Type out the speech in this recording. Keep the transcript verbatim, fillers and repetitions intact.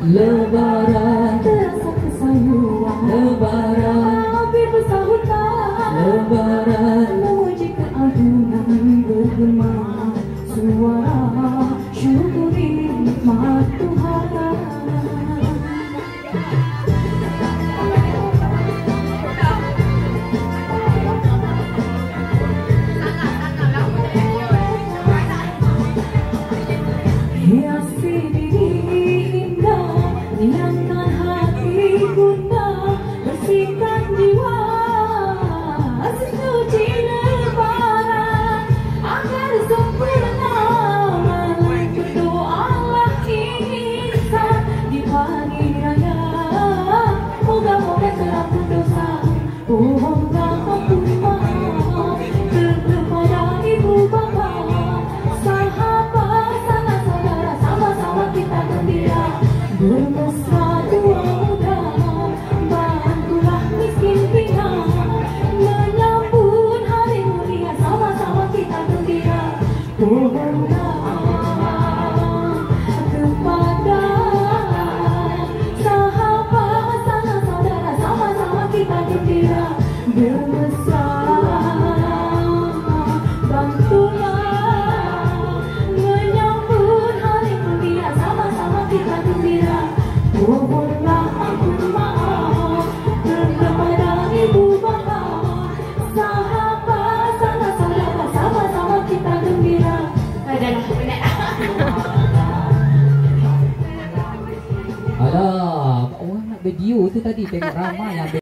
Lebaran terasa kesayuan, Lebaran hampir bersahutan. Lebaran Memuji keagungan bergema suara, syukuri nikmat Tuhan. Hiasi diri indah, riangkan hati gundah, bersihkan jiwa, suci Lebaran agar sempurna. Berdoalah insan di pagi raya, moga-moga terampun dosa, mohonlah ampun maaf kepada ibu bapa, sahabat, sanak saudara, sama-sama kita gembira, bermesra dua muda, bantulah miskin pinak, menyambut hari mulia, sama-sama kita gembira. Mohonlah kepada sahabat, sanak saudara, sama-sama kita gembira, bermesra, bantulah menyambut hari mulia, sama-sama kita gembira. Mohonlah ampun maaf kepada ibu bapa, sahabat, sanak saudara, sama-sama kita gembira. Adalah benar. Alah, orang nak video tu tadi tengok ramai yang